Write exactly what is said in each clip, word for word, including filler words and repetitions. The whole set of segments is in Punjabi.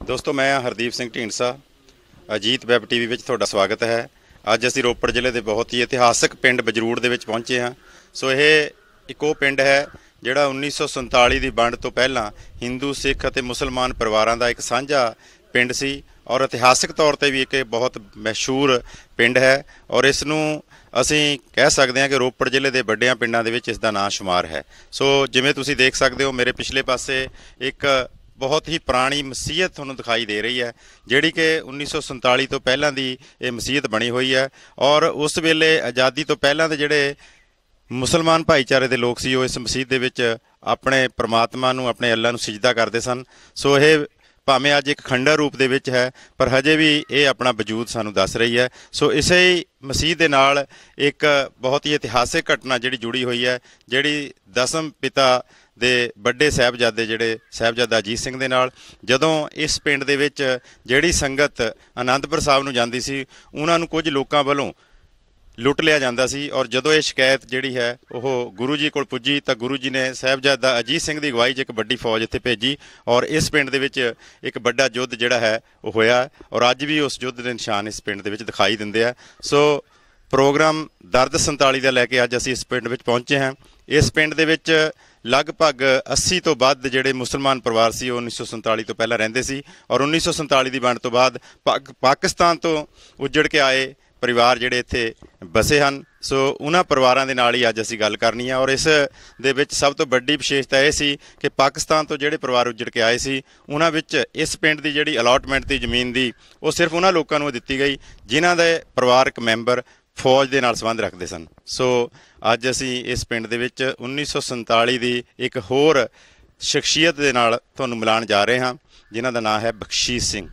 दोस्तों मैं हरदीप सिंह ढींडसा अजीत वैब टीवी विच तुहाडा स्वागत है। अज असीं रोपड़ जिले के बहुत ही इतिहासक पिंड बजरूड़ दे विच पहुंचे हाँ। सो ये एक वो पिंड है जिहड़ा उन्नीस सौ संताली की वंड तो पहलां हिंदू सिख अते मुसलमान परिवारां दा एक साझा पिंड सी और इतिहासक तौर पर भी एक बहुत मशहूर पिंड है और इसनूं असीं कह सकते हैं कि रोपड़ जिले के वड्डियां पिंडां दे विच इसदा नाम शुमार है। सो जिवें तुसीं देख सकते हो मेरे पिछले पासे एक बहुत ही पुरानी मसीयत तुहानूं दिखाई दे रही है जिहड़ी कि उन्नीस सौ संताली तो पहलां दी ये मसीयत बनी हुई है और उस वेले आज़ादी तो पहलां दे जिहड़े मुसलमान भाईचारे दे लोग सी वो इस मसीत दे विच अपने परमात्मा नूं अपने अल्लाह नूं सिजदा करदे सन। सो ये भावें अज एक खंडर रूप दे विच है पर हजे भी ये अपना वजूद सानूं दस रही है। सो इसे ही मसीत दे नाल एक बहुत ही इतिहासिक घटना जिहड़ी जुड़ी हुई है जिहड़ी दसम पिता दे बड़े साहिबजादे जिहड़े साहिबजादा अजीत सिंह दे नाल जदों इस पिंड दे विच जिहड़ी संगत आनंदपुर साहिब नूं जांदी सी उन्हां नूं कुछ लोकां वल्लों लुट लिया जाता सी और जदों ये शिकायत जिहड़ी है वो गुरु जी कोल पुजी तो गुरु जी ने साहिबजादा अजीत सिंह की अगवाई च एक बड़ी फौज इत्थे भेजी और इस पिंड दे विच एक बड़ा युद्ध जिहड़ा है वो होया और अज भी उस युद्ध के निशान इस पिंड दे विच दिखाई दिंदे आ। सो प्रोग्राम दर्द संताली का लैके अज असीं इस पिंड विच पहुंचे हैं। इस पिंड दे विच लगभग अस्सी तो वध जिहड़े मुसलमान परिवार सी उन्नीस सौ संताली तो पहलां रहिंदे सी और उन्नीस सौ संताली की वंड तो बाद पाक पाकिस्तान तो उजड़ के आए परिवार जिहड़े इत्थे बसे हैं। सो उन्हां परिवारां दे नाल ही अज असीं गल करनी है और इस दे विच सब तो वड्डी विशेषता यह सी कि पाकिस्तान तो जिहड़े परिवार उजड़ के आए सी उन्हां विच इस पिंड की जिहड़ी अलॉटमेंट दी जमीन दी वो सिर्फ उन्हां लोकां नूं दित्ती गई जिन्हां दे परिवारक मैंबर फौज दे नाल संबंध रखते सन। सो अज असीं इस पिंड दे विच उन्नीस सौ संताली की एक होर शख्सियत दे नाल तुहानूं मिलाण जा रहे हाँ जिन्हां दा नाम है बख्शीश सिंह।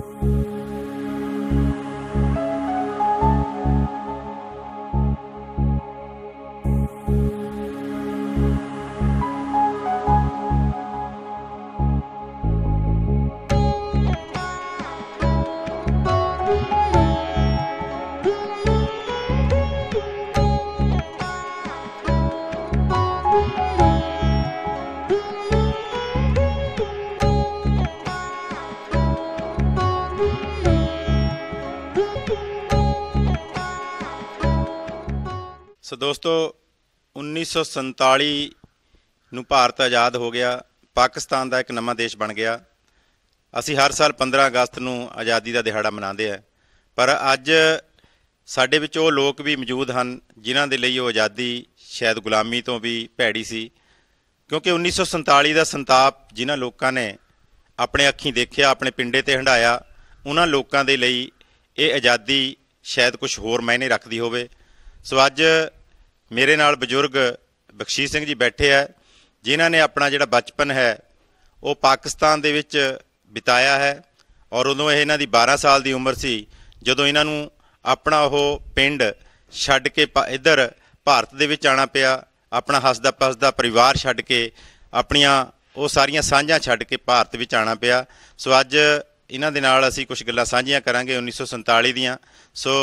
सो दोस्तों उन्नीस सौ संताली नूं भारत आज़ाद हो गया, पाकिस्तान का एक नवा देश बन गया। असी हर साल पंद्रह अगस्त नूं आज़ादी का दिहाड़ा मनाते हैं पर अज साडे विच वो लोग भी मौजूद हैं जिन्हां दे लई वो आज़ादी शायद गुलामी तो भी भैड़ी सी क्योंकि उन्नीस सौ संताली का संताप जिन्हां लोगों ने अपने अखीं देखिया अपने पिंडे ते हंडाया उन्हां लोगों दे लई ये आज़ादी शायद कुछ होर मायने रखती होवे। सो अज मेरे नाल बजुर्ग बख्शीश सिंह जी बैठे है जिन्हां ने अपना जिहड़ा बचपन है वो पाकिस्तान दे विच बिताया है और उदों इन्हां दी बारह साल की उम्र सी जदों इन्हां नूं अपना वो पिंड छड्ड के इधर भारत दे विच आना पिया, अपना हसदा पसदा परिवार छड्ड के अपनियां वो सारियां सांझां छड्ड के भारत विच आना पिया। सो अज इन्हां दे नाल असीं कुछ गल्लां सांझियां करांगे उन्नीस सौ संताली दीयां। सो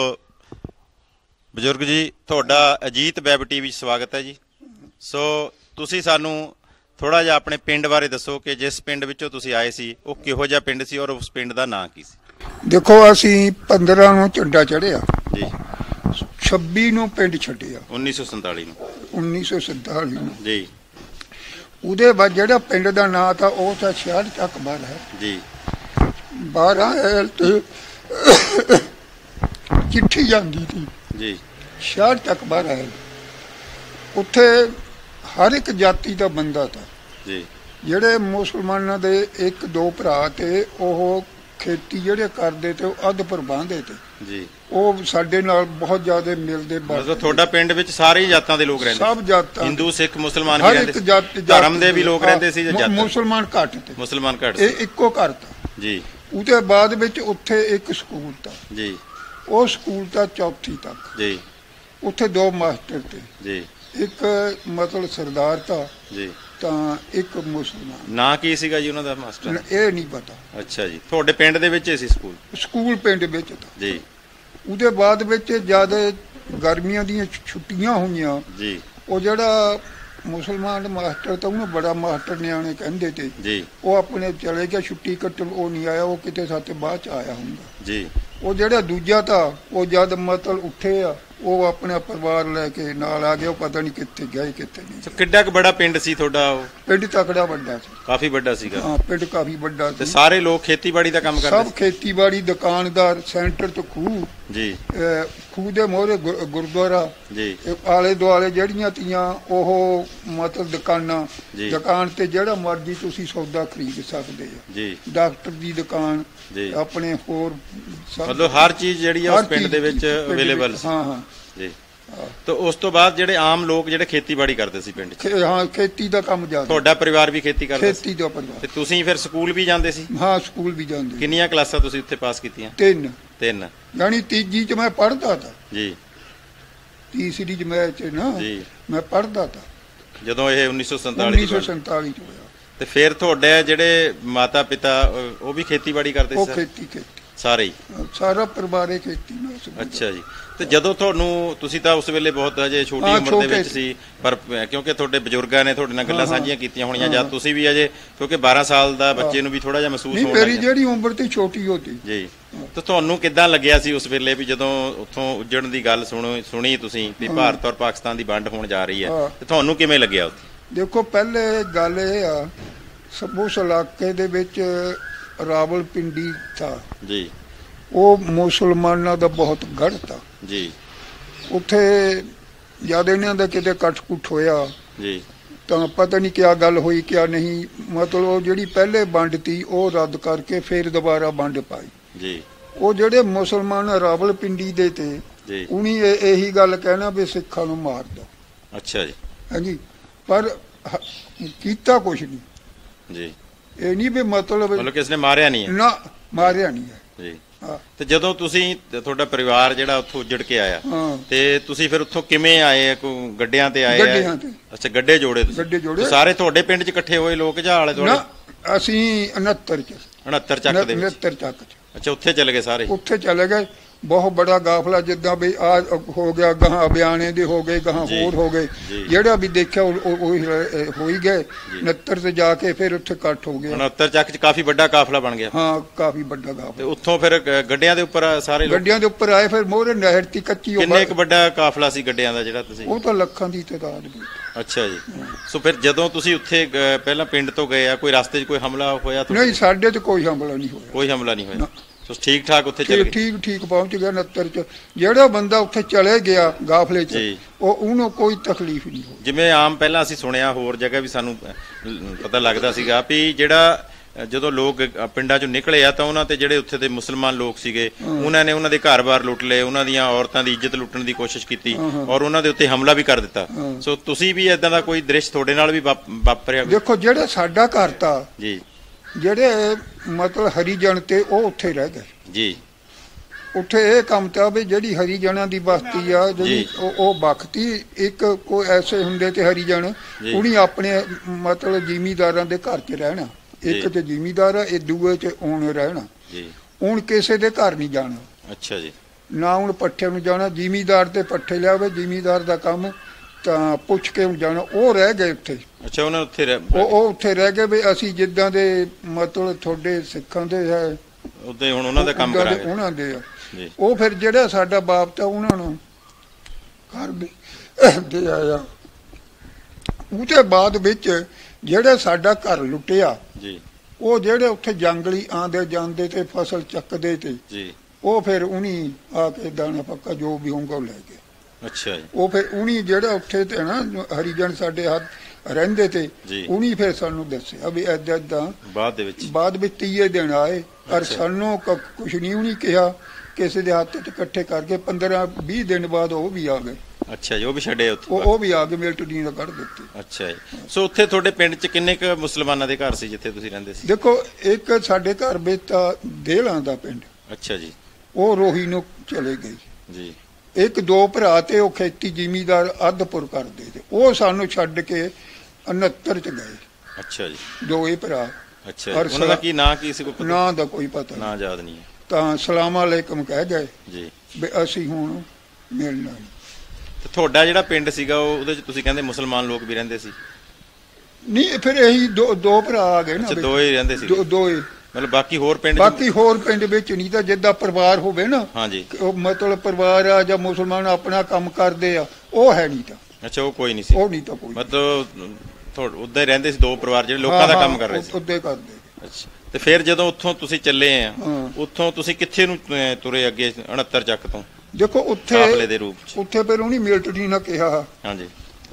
बजुर्ग जी तुहाडा अजीत वैब टीवी स्वागत है जी। सो तुसीं सानूं थोड़ा जिहा अपने पिंड बारे दसो कि जिस पिंड विचों तुसीं आए सी वो किहो जिहा पिंड सी और उस पिंड दा नाम की सी। देखो असीं पंद्रह नूं झंडा चढ़िया जी, छब्बी नूं पिंड छड्डिया उन्नीस सौ संताली नूं उन्नीस सौ संताली नूं जी। ਉਹਦੇ बाद जिहड़ा पिंड दा नाम था वो था छियाठ तक बार है जी। बारह एल ते चिट्ठी जांदी थी जी, छियाठ तक बार है उत्थे हर एक जाति का बंदा था जी। जिहड़े मुसलमानां दे एक दो भरा ते ओह खेती जिहड़े करदे ते अध पर बांधे थे जी, ਉਹ ਸਾਡੇ ਨਾਲ ਬਹੁਤ ਜ਼ਿਆਦਾ ਮਿਲਦੇ मतलब ਤੁਹਾਡਾ ਪਿੰਡ ਵਿੱਚ ਸਾਰੇ ਹੀ ਜਾਤਾਂ ਦੇ ਲੋਕ ਰਹਿੰਦੇ ਸਭ ਜਾਤਾਂ ਹਿੰਦੂ ਸਿੱਖ ਮੁਸਲਮਾਨ ਹਰ ਵੀ ਇੱਕ ਰਹਿੰਦੇ ਜਾਤ ਧਰਮ ਦੇ ਵੀ ਲੋਕ ਰਹਿੰਦੇ ਸੀ ਜਾਂ ਜਾਤਾਂ ਮੁਸਲਮਾਨ ਘੱਟ ਤੇ ਮੁਸਲਮਾਨ ਘੱਟ ਇਹ ਇੱਕੋ ਘਰ ਤਾ ਜੀ। ਉਹਦੇ ਬਾਅਦ ਵਿੱਚ ਉੱਥੇ ਇੱਕ ਸਕੂਲ ਤਾ ਜੀ, ਉਹ ਸਕੂਲ ਤਾ ਚੌਥੀ ਤੱਕ ਜੀ। ਉੱਥੇ ਦੋ ਮਾਸਟਰ ਤੇ ਜੀ, ਇੱਕ ਮਤਲਬ ਸਰਦਾਰ ਤਾ ਜੀ ਤਾਂ ਇੱਕ ਮੁਸਲਮਾਨ। ਨਾਂ ਕੀ ਸੀਗਾ ਜੀ ਉਹਨਾਂ ਦਾ ਮਾਸਟਰ? ਇਹ ਨਹੀਂ ਪਤਾ। ਅੱਛਾ ਜੀ, ਤੁਹਾਡੇ ਪਿੰਡ ਦੇ ਵਿੱਚ ਸੀ ਸਕੂਲ? ਸਕੂਲ ਪਿੰਡ ਵਿੱਚ ਤਾ ਜੀ। ਉਹਦੇ ਬਾਅਦ ਵਿੱਚ ਜਦ ਗਰਮੀਆਂ ਦੀਆਂ ਛੁੱਟੀਆਂ ਹੋਈਆਂ ਜੀ ਉਹ ਜਿਹੜਾ ਮੁਸਲਮਾਨ ਮਾਸਟਰ ਤਾਂ ਉਹਨੂੰ ਬੜਾ ਮਾਸਟਰ ਨਿਆਣੇ ਕਹਿੰਦੇ ਤੇ ਜੀ, ਉਹ ਆਪਣੇ ਚਲੇ ਗਿਆ ਛੁੱਟੀ ਕੱਟਣ, ਉਹ ਨਹੀਂ ਆਇਆ, ਉਹ ਕਿਤੇ ਸਾਤੇ ਬਾਅਦ ਚ ਆਇਆ ਹੁੰਦਾ ਜੀ। ਉਹ ਜਿਹੜਾ ਦੂਜਾ ਤਾਂ ਉਹ ਜਦ ਮਤਲਬ ਉੱਠੇ ਆ ਉਹ ਆਪਣਾ ਪਰਿਵਾਰ ਲੈ ਕੇ ਨਾਲ ਆ ਗਿਆ, ਉਹ ਪਤਾ ਨਹੀਂ ਕਿੱਥੇ ਗਏ ਕਿੱਥੇ ਨਹੀਂ। ਕਿੱਡਾ ਕੁ ਬੜਾ ਪਿੰਡ ਸੀ ਤੁਹਾਡਾ? ਉਹ ਪਿੰਡ ਤਕੜਾ ਵੱਡਾ ਸੀ, ਕਾਫੀ ਵੱਡਾ ਸੀਗਾ। ਹਾਂ, ਪਿੰਡ ਕਾਫੀ ਵੱਡਾ ਤੇ ਸੀ। ਸਾਰੇ ਲੋਕ ਖੇਤੀਬਾੜੀ ਦਾ ਕੰਮ ਕਰਦੇ ਸਭ ਖੇਤੀਬਾੜੀ, ਦੁਕਾਨਦਾਰ, ਸੈਂਟਰ ਤੋਂ ਖੂਹ ਜੀ, ਖੂਹ ਦੇ ਮੋਹਰੇ ਗੁਰਦੁਆਰਾ ਜੀ, ਆਲੇ ਦੁਆਲੇ ਜਿਹੜੀਆਂ ਤੀਆਂ ਉਹ ਮਤਲਬ ਦੁਕਾਨਾਂ, ਜੀ। ਦੁਕਾਨ ਤੇ ਜਿਹੜਾ ਮਰਜ਼ੀ ਤੁਸੀਂ ਸੌਦਾ ਖਰੀਦ ਸਕਦੇ ਆ ਜੀ। ਡਾਕਟਰ ਦੀ ਦੁਕਾਨ ਜੀ, ਆਪਣੇ ਹੋਰ ਮਤਲਬ ਹਰ ਚੀਜ਼ ਜਿਹੜੀ ਆ ਉਸ ਪਿੰਡ ਦੇ ਵਿੱਚ ਅਵੇਲੇਬਲ ਸੀ। ਹਾਂ ਹਾਂ ਜੀ। ਤੇ ਉਸ ਤੋਂ ਬਾਅਦ ਜਿਹੜੇ ਆਮ ਲੋਕ ਜਿਹੜੇ ਖੇਤੀਬਾੜੀ ਕਰਦੇ ਸੀ ਪਿੰਡ 'ਚ? ਹਾਂ, ਖੇਤੀ ਦਾ ਕੰਮ ਜ਼ਿਆਦਾ। ਤੁਹਾਡਾ ਪਰਿਵਾਰ ਵੀ ਖੇਤੀ ਕਰਦਾ ਸੀ? ਖੇਤੀ ਦਾ ਪਰਿਵਾਰ। ਤੇ ਤੁਸੀਂ ਫਿਰ ਸਕੂਲ ਵੀ ਜਾਂਦੇ ਸੀ? ਹਾਂ, ਸਕੂਲ ਵੀ ਜਾਂਦੇ। ਕਿੰਨੀਆਂ ਕਲਾਸਾਂ ਤੁਸੀਂ ਉੱਥੇ ਪਾਸ ਕੀਤੀਆਂ? ਤਿੰਨ। ਤਿੰਨ? ਯਾਨੀ ਤੀਜੀ ਚ ਮੈਂ ਪੜ੍ਹਦਾ ਤਾ ਜੀ। ਤੀਸਰੀ ਚ ਮੈਂ ਚ ਨਾ ਜੀ ਮੈਂ ਪੜ੍ਹਦਾ ਤਾ ਜਦੋਂ ਇਹ ਉੱਨੀ ਸੌ ਸੰਤਾਲੀ ਉੱਨੀ ਸੌ ਸੰਤਾਲੀ ਚ ਹੋਇਆ। ਤੇ ਫਿਰ ਤੁਹਾਡੇ ਜਿਹੜੇ ਮਾਤਾ ਪਿਤਾ ਉਹ ਵੀ ਖੇਤੀਬਾੜੀ ਕਰਦੇ ਸੀ? ਉਹ ਖੇਤੀ ਖੇਤੀ ਸਾਰੇ ਹੀ? ਸਾਰਾ ਪਰਿਵਾਰ ਹੀ ਖੇਤੀ ਨਾਲ ਸੰਬੰਧਿਤ। ਅੱਛਾ ਜੀ। ਤੇ ਜਦੋਂ ਤੁਹਾਨੂੰ, ਤੁਸੀਂ ਤਾਂ ਉਸ ਵੇਲੇ ਬਹੁਤ ਅਜੇ ਛੋਟੀ ਉਮਰ ਦੇ ਵਿੱਚ ਸੀ, ਪਰ ਕਿਉਂਕਿ ਤੁਹਾਡੇ ਬਜ਼ੁਰਗਾਂ ਨੇ ਤੁਹਾਡੇ ਨਾਲ ਗੱਲਾਂ ਸਾਂਝੀਆਂ ਕੀਤੀਆਂ ਹੋਣੀਆਂ, ਜਾਂ ਤੁਸੀਂ ਵੀ ਅਜੇ, ਕਿਉਂਕਿ ਬਾਰਾਂ ਸਾਲ ਦਾ ਬੱਚੇ ਨੂੰ ਵੀ ਥੋੜਾ ਜਿਹਾ ਮਹਿਸੂਸ ਹੋਣਾ। ਮੇਰੀ ਜਿਹੜੀ ਉਮਰ ਤੇ ਛੋਟੀ ਹੋਤੀ ਜੀ। ਤੇ ਤੁਹਾਨੂੰ ਕਿੱਦਾਂ ਲੱਗਿਆ ਸੀ ਉਸ ਵੇਲੇ ਵੀ ਜਦੋਂ ਉੱਥੋਂ ਉੱਜਣ ਦੀ ਗੱਲ ਸੁਣੀ ਸੁਣੀ ਤੁਸੀਂ ਵੀ ਭਾਰਤ ਔਰ ਪਾਕਿਸਤਾਨ ਦੀ ਵੰਡ ਹੋਣ ਜਾ ਰਹੀ ਹੈ, ਤੇ ਤੁਹਾਨੂੰ ਕਿਵੇਂ ਲੱਗਿਆ ਉੱਥੇ? ਦੇਖੋ, ਪਹਿਲੇ ਗੱਲ ਇਹ ਆ, ਉਸ ਇਲਾਕੇ ਦੇ ਵਿੱਚ ਰਾਵਲਪਿੰਡੀ ਥਾ ਜੀ, ਉਹ ਮੁਸਲਮਾਨਾਂ ਦਾ ਬਹੁਤ ਗੜ੍ਹ ਤਾ ਜੀ। ਉੱਥੇ ਜਦ ਇਹਨਾਂ ਦਾ ਕਿਤੇ ਕੱਟ ਕੁੱਟ ਹੋਇਆ ਜੀ, ਤਾਂ ਪਤਾ ਨਹੀਂ ਕਿਆ ਗੱਲ ਹੋਈ ਕਿਆ ਨਹੀਂ, ਮਤਲਬ ਜਿਹੜੀ ਪਹਿਲੇ ਵੰਡ ਤੀ ਉਹ ਰੱਦ ਕਰਕੇ ਫਿਰ ਦੁਬਾਰਾ ਵੰਡ ਪਾਈ ਜੀ। ਉਹ ਜਿਹੜੇ ਮੁਸਲਮਾਨ ਰਾਵਲਪਿੰਡੀ ਦੇ ਤੇ ਜੀ, ਉਹਨੀ ਇਹੀ ਗੱਲ ਕਹਿਣਾ ਵੀ ਸਿੱਖਾਂ ਨੂੰ ਮਾਰ ਦੋ। ਅੱਛਾ ਜੀ। ਹਾਂਜੀ, ਪਰ ਕੀਤਾ ਕੁਛ ਨਹੀਂ ਜੀ। ਇਹ ਨਹੀਂ ਵੀ ਮਤਲਬ ਮਤਲਬ ਕਿਸ ਨੇ ਮਾਰਿਆ ਨਹੀਂ ਹੈ? ਨਾ, ਮਾਰਿਆ ਨਹੀਂ ਹੈ ਜੀ। ਤੇ ਜਦੋਂ ਤੁਸੀਂ, ਤੁਹਾਡਾ ਪਰਿਵਾਰ ਜਿਹੜਾ ਉੱਥੋਂ ਉੱਜੜ ਕੇ ਆਇਆ, ਤੇ ਤੁਸੀਂ ਫਿਰ ਉੱਥੋਂ ਕਿਵੇਂ ਆਏ? ਕੋਈ ਗੱਡਿਆਂ ਤੇ ਆਏ? ਗੱਡਿਆਂ ਤੇ। ਅੱਛਾ, ਗੱਡੇ ਜੋੜੇ ਤੁਸੀਂ? ਗੱਡੇ ਜੋੜੇ। ਸਾਰੇ ਤੁਹਾਡੇ ਪਿੰਡ 'ਚ ਇਕੱਠੇ ਹੋਏ ਲੋਕ ਜਾਂ ਆਲੇ ਦੁਆਲੇ? ਅਸੀਂ ਉਨੱਤਰ ਚ ਉਨੱਤਰ ਚੱਕ ਦੇ ਵਿੱਚ? ਉਨੱਤਰ ਚੱਕ ਚ। ਅੱਛਾ, ਉੱਥੇ ਚਲੇ ਗਏ ਸਾਰੇ? ਉੱਥੇ ਚਲੇ ਗਏ। ਬਹੁਤ ਬੜਾ ਗਾਫਲਾ, ਜਿੱਦਾਂ ਵੀ ਆ ਹੋ ਗਿਆ, ਗਾਹਾਂ ਅਭਿਆਣੇ ਦੇ ਹੋ ਗਏ, ਗਾਹਾਂ ਹੋਰ ਹੋ ਗਏ, ਜਿਹੜਾ ਵੀ ਦੇਖਿਆ ਉਹ ਹੋ ਹੀ ਗਏ। ਉਨੱਤਰ ਤੇ ਜਾ ਕੇ ਫਿਰ ਉੱਥੇ ਇਕੱਠ ਹੋ ਗਿਆ। ਉਨੱਤਰ ਚੱਕ ਚ ਕਾਫੀ ਵੱਡਾ ਕਾਫਲਾ ਬਣ ਗਿਆ? ਹਾਂ, ਕਾਫੀ ਵੱਡਾ ਕਾਫਲਾ। ਤੇ ਉੱਥੋਂ ਫਿਰ ਗੱਡਿਆਂ ਦੇ ਉੱਪਰ ਸਾਰੇ ਗੱਡਿਆਂ ਦੇ ਉੱਪਰ ਆਏ, ਫਿਰ ਮੋਹਰੇ ਨਹਿਰ ਤੀ ਕੱਚੀ। ਕਿੰਨੇ ਇੱਕ ਵੱਡਾ ਕਾਫਲਾ ਸੀ ਗੱਡਿਆਂ ਦਾ ਜਿਹੜਾ ਤੁਸੀਂ? ਉਹ ਤਾਂ ਲੱਖਾਂ ਦੀ ਤਾਦਾਦ ਵੀ। ਅੱਛਾ ਜੀ। ਸੋ ਫਿਰ ਜਦੋਂ ਤੁਸੀਂ ਉੱਥੇ ਪਹਿਲਾਂ ਪਿੰਡ ਤੋਂ ਗਏ ਆ, ਕੋਈ ਰਸਤੇ 'ਚ ਕੋਈ ਹਮਲਾ ਹੋਇਆ? ਨਹੀਂ, ਸਾਡੇ ਤੇ ਕੋਈ ਹਮਲਾ ਨਹੀਂ ਹੋਇਆ। ਕੋਈ ਹਮਲਾ ਨਹੀਂ ਹੋਇਆ? ਠੀਕ ਠਾਕ ਉੱਥੇ ਚਲੇ ਗਏ? ਠੀਕ ਠੀਕ ਪਹੁੰਚ ਗਿਆ ਉਨੱਤਰ ਚ। ਜਿਹੜਾ ਬੰਦਾ ਉੱਥੇ ਚਲੇ ਗਿਆ ਗਾਫਲੇ ਚ, ਉਹ ਉਹਨੂੰ ਕੋਈ ਤਕਲੀਫ ਨਹੀਂ ਹੋਈ। ਜਿਵੇਂ ਆਮ ਪਹਿਲਾਂ ਅਸੀਂ ਸੁਣਿਆ, ਹੋਰ ਜਗ੍ਹਾ ਵੀ ਸਾਨੂੰ ਪਤਾ ਲੱਗਦਾ ਸੀਗਾ ਵੀ ਜਿਹੜਾ ਜਦੋਂ ਲੋਕ ਪਿੰਡਾਂ ਚੋਂ ਨਿਕਲੇ ਆ ਤਾਂ ਉਹਨਾਂ ਤੇ ਜਿਹੜੇ ਉੱਥੇ ਦੇ ਮੁਸਲਮਾਨ ਲੋਕ ਸੀਗੇ, ਉਹਨਾਂ ਨੇ ਉਹਨਾਂ ਦੇ ਘਰ-ਬਾਰ ਲੁੱਟ ਲਏ, ਉਹਨਾਂ ਦੀਆਂ ਔਰਤਾਂ ਦੀ ਇੱਜ਼ਤ ਲੁੱਟਣ ਦੀ ਕੋਸ਼ਿਸ਼ ਕੀਤੀ ਔਰ ਉਹਨਾਂ ਦੇ ਉੱਤੇ ਹਮਲਾ ਵੀ ਕਰ ਦਿੱਤਾ। ਸੋ ਤੁਸੀਂ ਵੀ ਏਦਾਂ ਦਾ ਕੋਈ ਦ੍ਰਿਸ਼ ਤੁਹਾਡੇ ਨਾਲ ਵੀ ਵਾਪਰਿਆ? ਦੇਖੋ, ਜਿਹੜਾ ਸਾਡਾ ਘਰ ਤਾ ਜੀ, ਜਿਹੜੇ ਮਤਲਬ ਹਰੀਜਨ ਤੇ ਉਹ ਉੱਥੇ ਰਹਿ ਗਏ ਜੀ। ਉੱਥੇ ਇਹ ਕੰਮ ਤਾਂ ਵੀ ਜਿਹੜੀ ਹਰੀਜਨਾਂ ਦੀ ਬਸਤੀ ਆ, ਜਿਹੜੀ ਉਹ ਬਖਤੀ, ਇੱਕ ਕੋਈ ਐਸੇ ਹੁੰਦੇ ਤੇ ਹਰੀਜਨ, ਉਹਨੀ ਆਪਣੇ ਮਤਲਬ ਜ਼ਿਮੀਦਾਰਾਂ ਦੇ ਘਰ 'ਚ ਰਹਿਣਾ। ਇੱਕ ਤੇ ਜ਼ਿਮੀਦਾਰ ਆ, ਇਹ ਦੂਏ 'ਚ ਉਹਨੇ ਰਹਿਣਾ। ਹੁਣ ਕਿਸੇ ਦੇ ਘਰ ਨਹੀਂ ਜਾਣਾ। ਅੱਛਾ ਜੀ। ਨਾ ਹੁਣ ਪੱਠੇ ਨੂੰ ਜਾਣਾ, ਜ਼ਿਮੀਦਾਰ ਤੇ ਪੱਠੇ ਲਿਆਵੇ, ਜ਼ਿਮੀਦਾਰ ਦਾ ਕੰਮ ਤਾਂ ਪੁੱਛ ਕੇ ਜਾਣਾ। ਉਹ ਰਹਿ ਗਏ ਉੱਥੇ। ਅੱਛਾ, ਉਹਨਾਂ ਉੱਥੇ ਉਹ ਉੱਥੇ ਰਹਿ ਗਏ ਵੀ ਅਸੀਂ ਜਿੱਦਾਂ ਦੇ ਮਤਲਬ ਤੁਹਾਡੇ ਸਿੱਖਾਂ ਦੇ ਹੈ ਉਦਾਂ ਹੁਣ ਉਹਨਾਂ ਦਾ ਕੰਮ ਕਰਾਂਗੇ, ਉਹਨਾਂ ਦੇ ਆ। ਉਹ ਫਿਰ ਜਿਹੜਾ ਸਾਡਾ ਬਾਪ ਤਾਂ ਉਹਨਾਂ ਨੂੰ ਘਰ ਦੇ ਆਇਆ। ਉਹਦੇ ਬਾਅਦ ਵਿੱਚ ਜਿਹੜਾ ਸਾਡਾ ਘਰ ਲੁੱਟਿਆ ਜੀ, ਉਹ ਜਿਹੜੇ ਉੱਥੇ ਜੰਗਲੀ ਆਂਦੇ ਜਾਂਦੇ ਤੇ ਫਸਲ ਚੱਕਦੇ ਤੇ ਜੀ, ਉਹ ਫਿਰ ਉਹਨੀ ਆ ਕੇ ਦਾਣਾ ਪੱਕਾ ਜੋ ਵੀ ਹੋਊਗਾ ਉਹ ਲੈ ਗਏ। ਅੱਛਾ ਜੀ। ਉਹ ਫਿਰ ਉਹਨੀ ਜਿਹੜਾ ਉੱਥੇ ਤੇ ਨਾ ਹਰੀਜਨ ਸਾਡੇ ਹੱਥ ਰਹਿੰਦੇ ਤੇ ਉਹਨੀ ਫਿਰ ਸਾਨੂੰ ਦੱਸਿਆ ਵੀ ਏਦਾਂ ਏਦਾਂ ਬਾਅਦ ਦੇ ਵਿੱਚ ਬਾਅਦ ਵਿੱਚ ਤੀਏ ਦਿਨ ਆਏ, ਪਰ ਸਾਨੂੰ ਕੁਛ ਨਹੀਂ ਉਹਨੀ ਕਿਹਾ। ਕਿਸੇ ਦੇ ਹੱਥ 'ਚ ਇਕੱਠੇ ਕਰਕੇ ਪੰਦਰਾਂ ਵੀਹ ਦਿਨ ਬਾਅਦ ਉਹ ਵੀ ਆ ਗਏ। ਅੱਛਾ ਜੀ, ਉਹ ਵੀ ਛੱਡੇ ਉੱਥੇ? ਉਹ ਵੀ ਆ ਕੇ ਮਿਲਟਰੀ ਦਾ ਕੱਢ ਦਿੱਤੀ। ਅੱਛਾ ਜੀ। ਸੋ ਉੱਥੇ ਤੁਹਾਡੇ ਪਿੰਡ 'ਚ ਕਿੰਨੇ ਕੁ ਮੁਸਲਮਾਨਾਂ ਦੇ ਘਰ ਸੀ ਜਿੱਥੇ ਤੁਸੀਂ ਰਹਿੰਦੇ ਸੀ? ਦੇਖੋ, ਇੱਕ ਸਾਡੇ ਘਰ ਵਿੱਚ ਤਾਂ ਦੇਹਲਾਂ ਦਾ ਪਿੰਡ। ਅੱਛਾ ਜੀ। ਉਹ ਰੋਹੀ ਨੂੰ ਚਲੇ ਗਏ ਜੀ। ਇੱਕ ਦੋ ਭਰਾ ਤੇ ਉਹ ਖੇਤੀ ਜ਼ਿਮੀਦਾਰ ਅਦਪੁਰ ਕਰਦੇ ਤੇ, ਉਹ ਸਾਨੂੰ ਛੱਡ ਕੇ ਉਨੱਤਰ 'ਚ ਗਏ। ਅੱਛਾ ਜੀ। ਦੋ ਹੀ ਭਰਾ। ਅੱਛਾ, ਉਹਨਾਂ ਦਾ ਕੀ ਨਾਂ ਕੀ ਸੀ? ਕੋਈ ਨਾਂ ਦਾ ਕੋਈ ਪਤਾ ਨਹੀਂ, ਨਾਂ ਯਾਦ ਨਹੀਂ। ਤਾਂ ਸਲਾਮ ਅਲੈਕਮ ਕਹਿ ਗਏ ਜੀ ਵੀ ਅਸੀਂ ਹੁਣ ਮਿਲਣਾ। ਤੇ ਤੁਹਾਡਾ ਜਿਹੜਾ ਪਿੰਡ ਸੀਗਾ ਉਹ ਉਹਦੇ ਚ ਤੁਸੀਂ ਕਹਿੰਦੇ ਮੁਸਲਮਾਨ ਲੋਕ ਵੀ ਰਹਿੰਦੇ ਸੀ? ਨਹੀਂ, ਫਿਰ ਇਹੀ ਦੋ ਦੋ ਭਰਾ ਆ ਗਏ ਨਾ। ਦੋ ਹੀ ਰਹਿੰਦੇ ਸੀ? ਦੋ ਹੀ। ਮਤਲਬ ਬਾਕੀ ਹੋਰ ਪਿੰਡ ਬਾਕੀ ਹੋਰ ਪਿੰਡ ਵਿੱਚ ਨਹੀਂ ਤਾਂ ਜਿੱਦਾਂ ਪਰਿਵਾਰ ਹੋਵੇ ਨਾ, ਹਾਂਜੀ, ਮਤਲਬ ਪਰਿਵਾਰ ਆ ਜਾਂ ਮੁਸਲਮਾਨ ਆਪਣਾ ਕੰਮ ਕਰਦੇ ਆ, ਉਹ ਹੈ ਨਹੀਂ ਤਾਂ। ਅੱਛਾ, ਉਹ ਕੋਈ ਨਹੀਂ ਸੀ? ਉਹ ਨਹੀਂ ਤਾਂ ਕੋਈ। ਮਤਲਬ ਉੱਦਾਂ ਹੀ ਰਹਿੰਦੇ ਸੀ ਦੋ ਪਰਿਵਾਰ ਜਿਹੜੇ ਲੋਕਾਂ ਦਾ ਕੰਮ ਕਰ ਰਹੇ ਸੀ? ਉੱਦਾਂ ਕਰਦੇ। ਅੱਛਾ, ਤੇ ਫਿਰ ਜਦੋਂ ਉੱਥੋਂ ਤੁਸੀਂ ਚੱਲੇ ਆ, ਉੱਥੋਂ ਤੁਸੀਂ ਕਿੱਥੇ ਨੂੰ ਤੁਰੇ ਅੱਗੇ ਉਣੱਤਰ ਚੱਕ ਤੋਂ? ਦੇਖੋ ਉੱਥੇ ਕਾਫਲੇ ਦੇ ਰੂਪ ਚ ਉੱਥੇ ਫਿਰ ਉਹਨੀ ਮਿਲਟਰੀ ਨੇ ਕਿਹਾ, ਹਾਂਜੀ,